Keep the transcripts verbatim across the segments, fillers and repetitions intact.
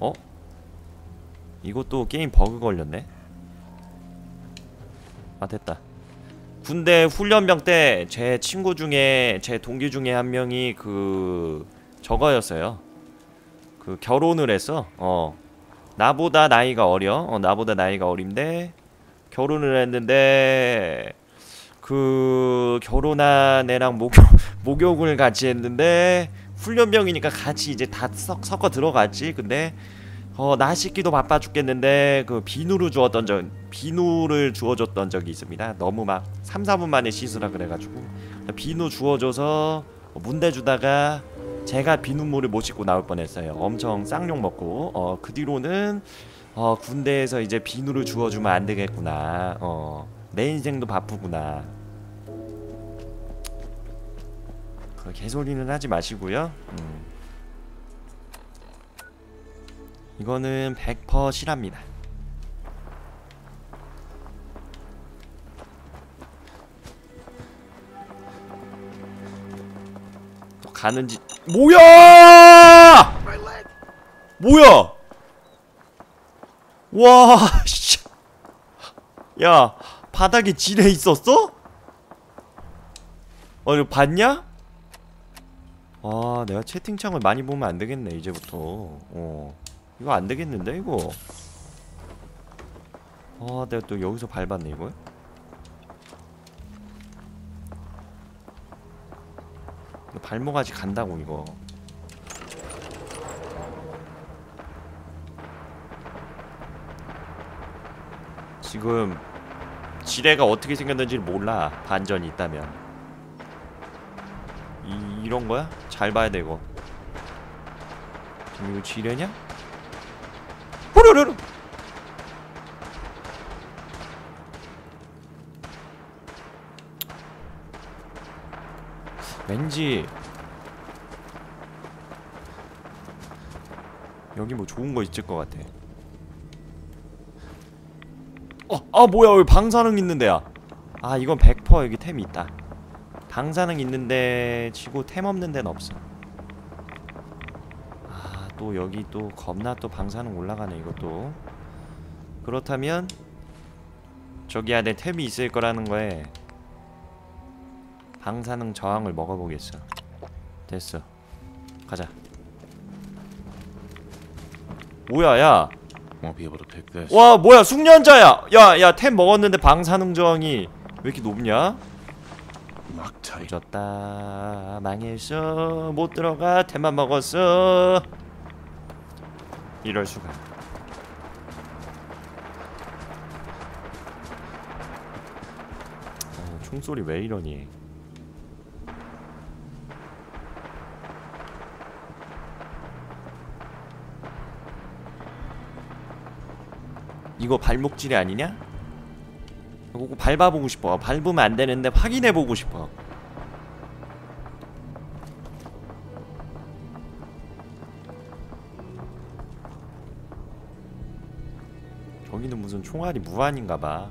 어? 이것도 게임 버그 걸렸네. 아 됐다. 군대 훈련병 때 제 친구 중에 제 동기 중에 한 명이 그 저거였어요. 그 결혼을 했어. 어 나보다 나이가 어려. 어 나보다 나이가 어린데 결혼을 했는데 그 결혼한 애랑 목욕 목욕을 같이 했는데 훈련병이니까 같이 이제 다 섞, 섞어 들어갔지. 근데 어 나 씻기도 바빠 죽겠는데 그 비누를 주었던 적 비누를 주워줬던 적이 있습니다. 너무 막 삼, 사 분 만에 씻으라 그래가지고 비누 주워줘서 문대주다가 제가 비눗물을 못 씻고 나올 뻔했어요. 엄청 쌍욕 먹고. 어 그 뒤로는 어 군대에서 이제 비누를 주워주면 안 되겠구나. 어 내 인생도 바쁘구나. 그 개소리는 하지 마시고요. 음. 이거는 백 퍼센트 실합니다. 또 가는지. 뭐야! 뭐야! 와, 씨. 야, 바닥에 지뢰 있었어? 어, 이거 봤냐? 아, 내가 채팅창을 많이 보면 안 되겠네, 이제부터. 어. 이거 안 되겠는데, 이거? 아, 내가 또 여기서 밟았네, 이걸? 발목아지 간다고, 이거. 지금 지뢰가 어떻게 생겼는지를 몰라. 반전이 있다면. 이, 이런 거야? 잘 봐야 돼, 이거. 지금 이거 지뢰냐? 호로로로! 왠지 여기 뭐 좋은 거 있을 것 같아. 어! 아 뭐야, 여기 방사능 있는데야. 아 이건 백 퍼센트 여기 템이 있다. 방사능 있는데 치고 템 없는 데는 없어. 아 또 여기 또 겁나 또 방사능 올라가네 이것도. 그렇다면 저기 안에 템이 있을 거라는 거에 방사능 저항을 먹어보겠어. 됐어. 가자. 뭐야 야. 와 뭐야 숙련자야. 야야 템 먹었는데 방사능 저항이 왜 이렇게 높냐? 조졌다. 망했어. 못 들어가. 템만 먹었어. 이럴수가. 어, 총소리 왜 이러니? 이거 발목질이 아니냐? 이거 꼭 밟아보고 싶어. 밟으면 안 되는데 확인해보고 싶어. 저기는 무슨 총알이 무한인가봐.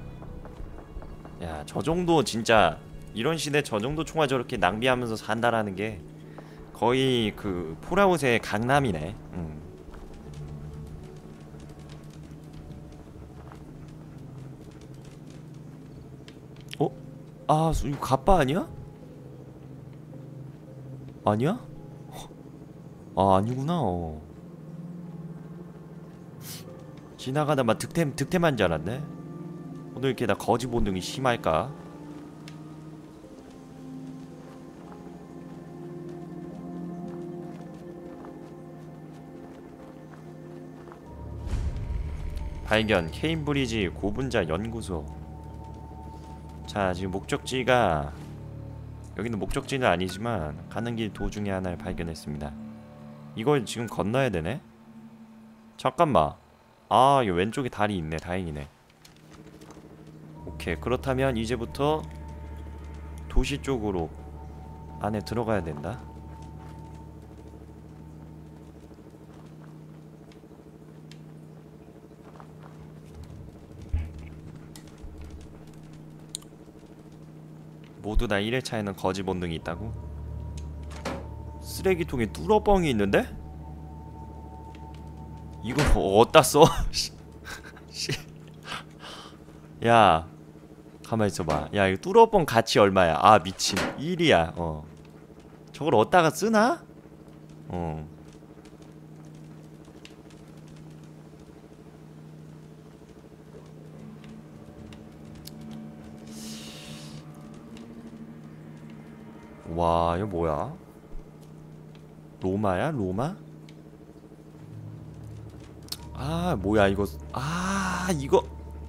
야, 저 정도 진짜 이런 시대 저 정도 총알 저렇게 낭비하면서 산다라는 게 거의 그 폴아웃의 강남이네. 음. 어? 아, 이거 갑바 아니야? 아니야? 아, 아니구나. 어. 지나가다 막 득템, 득템한 줄 알았네. 오늘 이렇게 나 거지 본능이 심할까? 발견 케임브리지 고분자 연구소. 자 지금 목적지가 여기는 목적지는 아니지만 가는 길 도중에 하나를 발견했습니다. 이걸 지금 건너야 되네? 잠깐만. 아 이 왼쪽에 다리 있네. 다행이네. 오케이 그렇다면 이제부터 도시 쪽으로 안에 들어가야 된다. 모두 다 일 회차에는 거지 본능이 있다고? 쓰레기통에 뚫어뻥이 있는데? 이거 어디다 써? 야 가만히 있어봐. 야 이거 뚫어본 가치 얼마야? 아 미친 일이야. 어 저걸 어디다가 쓰나? 어 와 이거 뭐야? 로마야? 로마? 아 뭐야 이거. 아 이거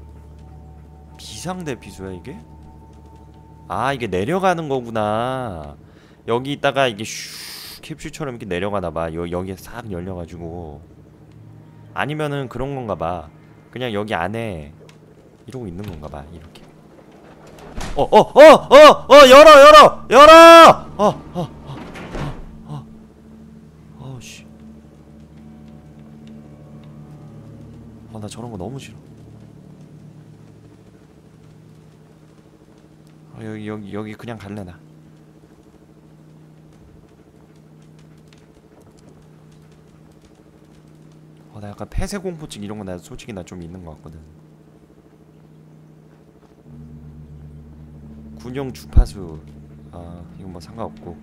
비상대 비수야 이게? 아 이게 내려가는 거구나. 여기 있다가 이게 슈 캡슐처럼 이렇게 내려가나봐. 여, 여기에 싹 열려가지고. 아니면은 그런 건가봐. 그냥 여기 안에 이러고 있는 건가봐. 이렇게. 어 어 어 어 어 열어 열어 열어. 어어어어어씨. 아 나 저런 거 너무 싫어. 어, 여기 여기 여기 그냥 갈래 나. 어, 나 약간 폐쇄공포증 이런 거 나 솔직히 나 좀 있는 것 같거든. 군용 주파수. 아 이건 뭐 상관없고.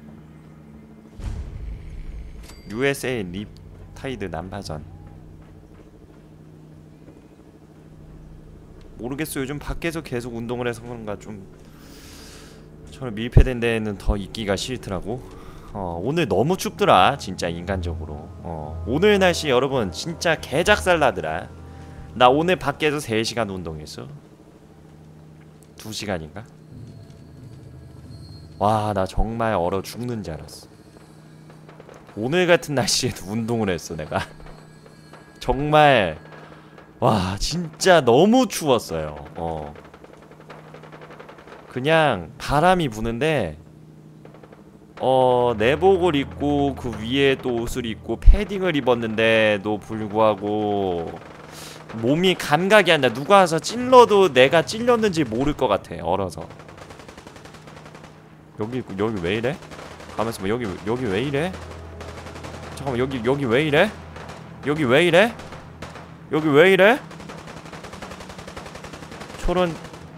유에스에이 립타이드 난파선. 모르겠어. 요즘 밖에서 계속 운동을 해서 그런가 좀 저는 밀폐된 데에는 더 있기가 싫더라고. 어 오늘 너무 춥더라 진짜 인간적으로. 어 오늘 날씨 여러분 진짜 개작살나더라. 나 오늘 밖에서 세 시간 운동했어. 두 시간인가? 와 나 정말 얼어 죽는 줄 알았어. 오늘 같은 날씨에도 운동을 했어 내가. 정말 와 진짜 너무 추웠어요. 어 그냥 바람이 부는데 어 내복을 입고 그 위에 또 옷을 입고 패딩을 입었는데도 불구하고 몸이 감각이 안 나. 누가 와서 찔러도 내가 찔렸는지 모를 것 같아 얼어서. 여기 여기 왜 이래? 가만있어 봐. 여기 여기 왜 이래? 잠깐만 여기 여기 왜 이래? 여기 왜 이래? 여기 왜 이래? 초론.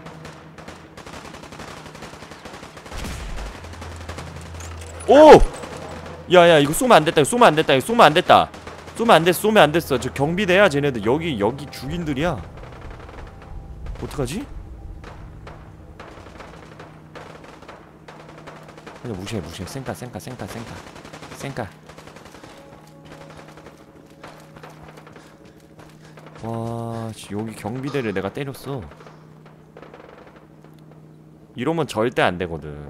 오! 야야 이거 쏘면 안됐다. 이거 쏘면 안됐다. 이거 쏘면 안됐다. 쏘면 안됐어. 쏘면 안됐어. 저 경비대야 쟤네들. 여기 여기 주인들이야. 어떡하지? 그냥 무시해 무시해. 쌩까 쌩까 쌩까 쌩까 쌩까. 와 여기 경비대를 내가 때렸어. 이러면 절대 안되거든.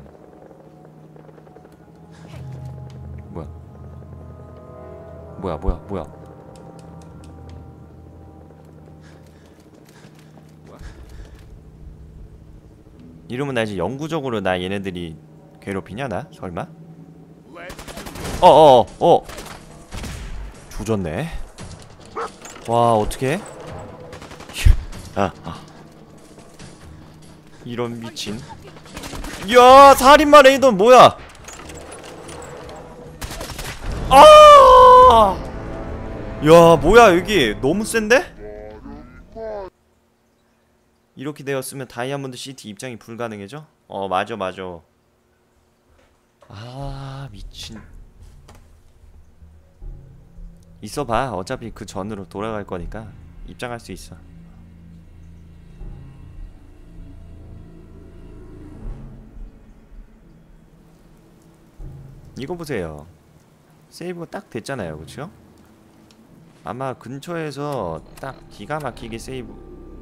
뭐야 뭐야 뭐야 뭐야. 이러면 나 이제 영구적으로 나 얘네들이 괴롭히냐 나? 설마? 어어어 어, 어. 조졌네. 와 어떡해? 아, 아. 이런 미친. 야 살인마 레이던 뭐야? 아! 야 뭐야 여기 너무 센데? 이렇게 되었으면 다이아몬드 시티 입장이 불가능해져? 어 맞아 맞아. 아 미친. 있어봐. 어차피 그 전으로 돌아갈 거니까 입장할 수 있어. 이거 보세요. 세이브가 딱 됐잖아요 그쵸? 아마 근처에서 딱 기가 막히게 세이브.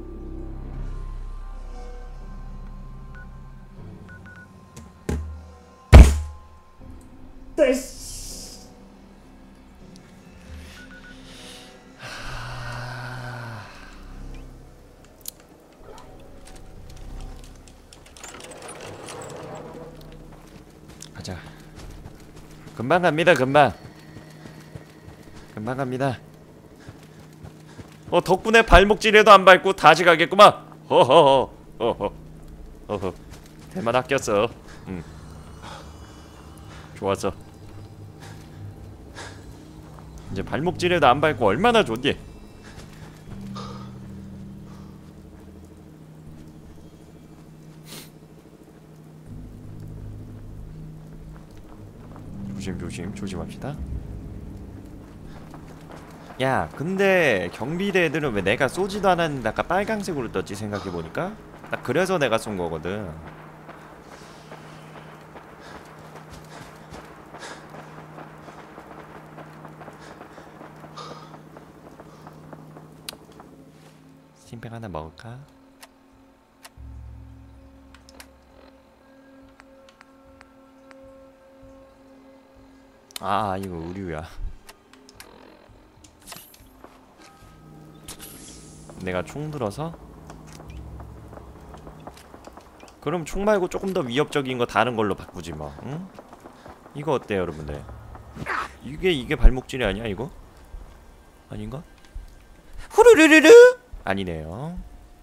가자. 금방 갑니다 금방. 금방 갑니다. 어 덕분에 발목질에도 안 밟고 다시 가겠구만. 허허허 허허 허허. 대만 아꼈어. 응. 좋았어. 이제 발목질에도 안 밟고 얼마나 좋니? 조심 조심 조심합시다. 야 근데 경비대 애들은 왜 내가 쏘지도 않았는데 아까 빨강색으로 떴지 생각해보니까? 딱 그래서 내가 쏜 거거든. 스팀팩 하나 먹을까? 아 이거 의류야. 내가 총 들어서? 그럼 총 말고 조금 더 위협적인 거 다른 걸로 바꾸지 뭐. 응? 이거 어때요 여러분들? 이게 이게 발목질이 아니야 이거? 아닌가? 후루루루루! 아니네요.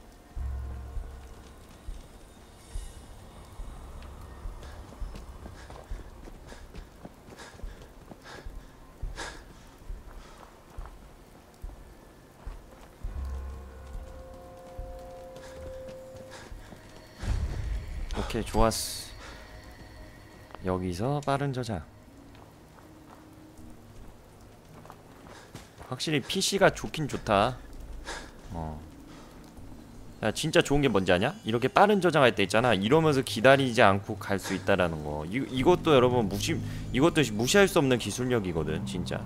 오케이 좋았어. 여기서 빠른 저장. 확실히 피씨가 좋긴 좋다. 어. 야 진짜 좋은 게 뭔지 아냐? 이렇게 빠른 저장할 때 있잖아. 이러면서 기다리지 않고 갈 수 있다라는 거. 이, 이것도 여러분 무시 이것도 무시할 수 없는 기술력이거든 진짜.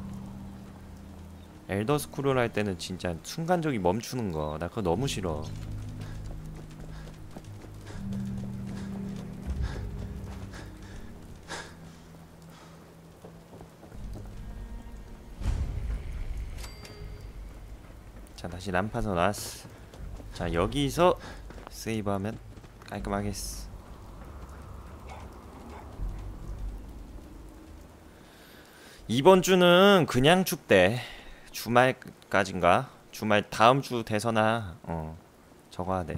엘더 스크롤 할 때는 진짜 순간적이 멈추는 거. 나 그거 너무 싫어. 자 다시 난파선 왔어. 자 여기서 세이브하면 깔끔하겠어. 이번 주는 그냥 춥대. 주말까진가? 주말 다음 주 돼서나 어 저거 하대.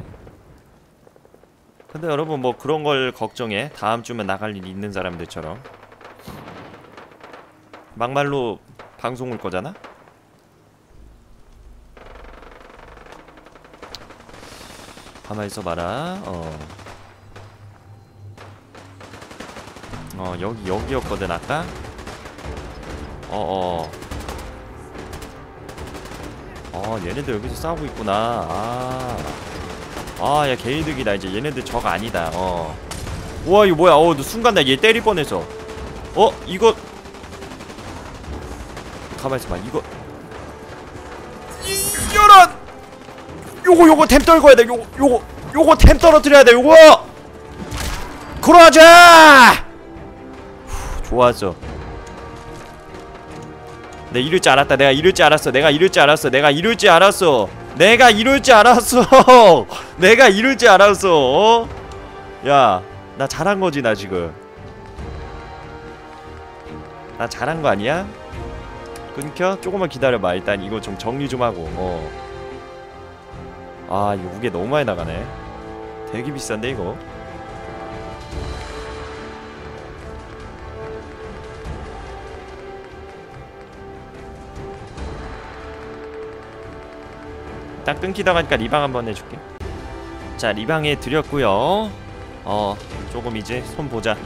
근데 여러분 뭐 그런 걸 걱정해. 다음 주면 나갈 일 있는 사람들처럼 막말로 방송 올 거잖아? 가만히 있어봐라. 어. 어 여기 여기였거든 아까. 어어. 어 얘네들 여기서 싸우고 있구나. 아. 아 야 개이득이다. 이제 얘네들 적 아니다. 어. 우와 이거 뭐야. 어 순간 나 얘 때릴 뻔했어. 어 이거. 가만히 있어봐. 이거. 이런. 요거 요거 템 떨궈야 돼. 요거 요거 요거 템 떨어뜨려야 돼. 요거 그러자. 후, 좋았어. 내 이럴 줄 알았다. 내가 이럴 줄 알았어. 내가 이럴 줄 알았어. 내가 이럴 줄 알았어. 내가 이럴 줄 알았어. 내가 이럴 줄 알았어. 어? 야, 나 잘한 거지 나 지금. 나 잘한 거 아니야? 끊겨? 조금만 기다려봐. 일단 이거 좀 정리 좀 하고. 어. 아 이거 무게 너무 많이 나가네. 되게 비싼데 이거. 딱 끊기다 가니까 리방 한번 해줄게. 자 리방에 드렸고요. 어 조금 이제 손 보자.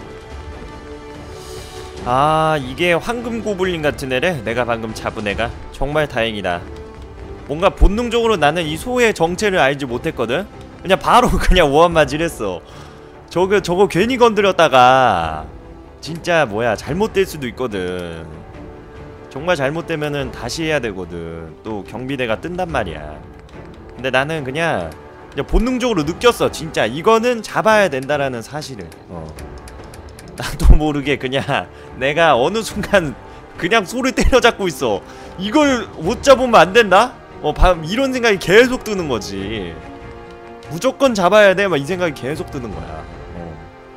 아 이게 황금 고블린 같은 애래. 내가 방금 잡은 애가. 정말 다행이다. 뭔가 본능적으로 나는 이 소의 정체를 알지 못했거든. 그냥 바로 그냥 오한맞이랬어. 저거 저거 괜히 건드렸다가 진짜 뭐야 잘못될 수도 있거든. 정말 잘못되면은 다시 해야 되거든. 또 경비대가 뜬단 말이야. 근데 나는 그냥, 그냥 본능적으로 느꼈어. 진짜 이거는 잡아야 된다라는 사실을. 어. 나도 모르게 그냥 내가 어느 순간 그냥 소를 때려잡고 있어. 이걸 못 잡으면 안 된다? 어, 이런 생각이 계속 드는 거지. 무조건 잡아야 돼. 막 이 생각이 계속 드는 거야. 어.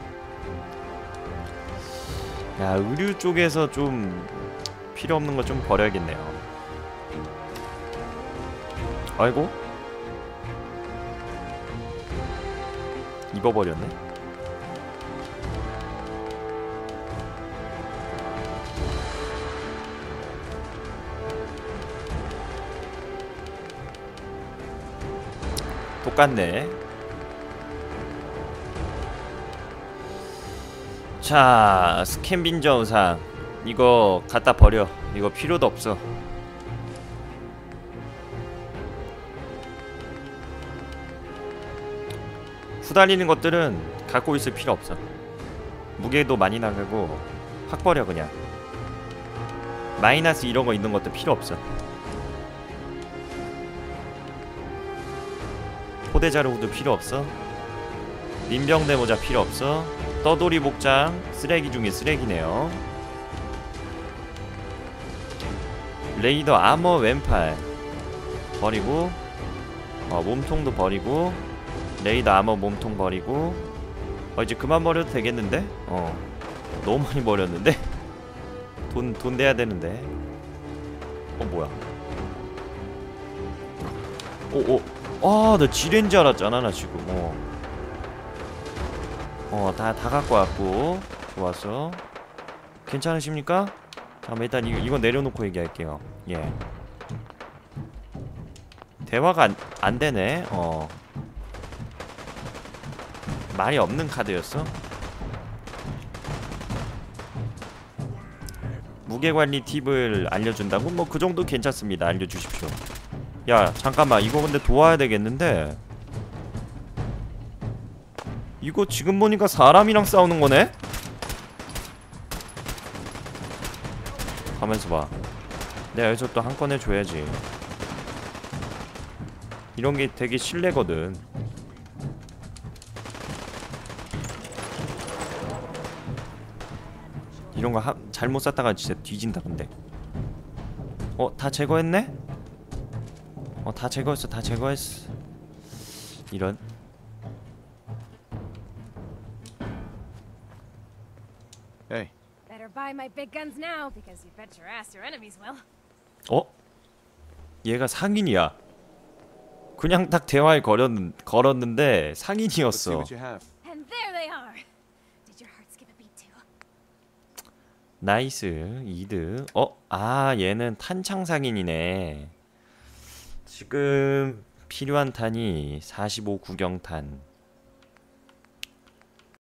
야, 의류 쪽에서 좀 필요 없는 거 좀 버려야겠네요. 아이고. 입어버렸네. 똑같네. 자, 스캔빈저 의상 이거 갖다 버려. 이거 필요도 없어. 후달리는 것들은 갖고 있을 필요 없어. 무게도 많이 나가고 확 버려 그냥. 마이너스 이런 거 있는 것도 필요 없어. 포대자루 후드 필요 없어. 민병대 모자 필요 없어. 떠돌이 복장 쓰레기 중에 쓰레기네요. 레이더 아머 왼팔 버리고, 어, 몸통도 버리고, 레이더 아머 몸통 버리고. 어 이제 그만 버려도 되겠는데? 어 너무 많이 버렸는데? 돈, 돈 내야 되는데. 어 뭐야. 오오 아 나 지뢰인 줄 알았잖아 나 지금. 어 어 다 다 갖고 왔고. 좋았어. 괜찮으십니까? 잠깐만 일단 이, 이거 내려놓고 얘기할게요. 예 대화가 안, 안 되네. 어 말이 없는 카드였어? 무게관리 팁을 알려준다고? 뭐 그 정도 괜찮습니다. 알려주십시오. 야 잠깐만 이거 근데 도와야 되겠는데? 이거 지금 보니까 사람이랑 싸우는 거네? 가면서 봐. 내가 여기서 또 한 건 해줘야지. 이런 게 되게 실례거든. 이런 거 하, 잘못 쐈다가 진짜 뒤진다 근데. 어? 다 제거했네? 어 다 제거했어 다 제거했어. 이런. Hey. Better buy my big guns now, because you bet your ass your enemies will. 어? 얘가 상인이야. 그냥 딱 대화에 걸었, 걸었는데 Let's see 상인이었어. what you have. And there they are. Did your heart skip a beat too? 나이스. 이드. 어? 아 얘는 탄창 상인이네. 지금 필요한 탄이 사십오 구경탄